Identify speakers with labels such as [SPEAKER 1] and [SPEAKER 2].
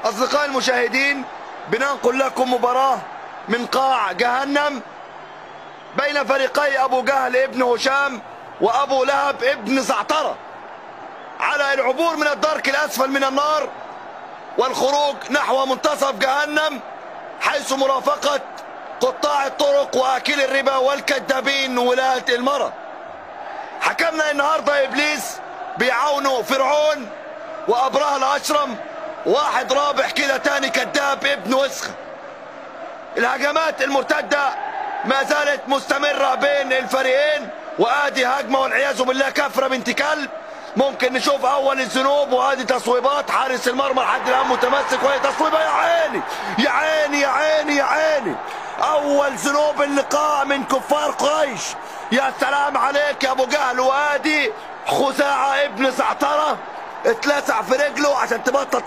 [SPEAKER 1] أصدقائي المشاهدين، بننقل لكم مباراة من قاع جهنم بين فريقي أبو جهل ابن هشام وأبو لهب ابن زعترة، على العبور من الدرك الأسفل من النار والخروج نحو منتصف جهنم، حيث مرافقة قطاع الطرق وآكل الربا والكذابين ولاة المرض. حكمنا النهارده إبليس بيعاونوا فرعون وأبرهة الأشرم، واحد رابح كده تاني كذاب ابن وسخة. الهجمات المرتدة ما زالت مستمرة بين الفريقين، وادي هجمة والعياذ بالله كفرة بنت كلب. ممكن نشوف اول الذنوب، وادي تصويبات حارس المرمى لحد الان متمسك، وهي تصويبة يا عيني يا عيني يا عيني يا عيني. اول ذنوب اللقاء من كفار قريش. يا سلام عليك يا ابو جهل. وادي خزاعة ابن زعترة اتلسع في رجله عشان تبطل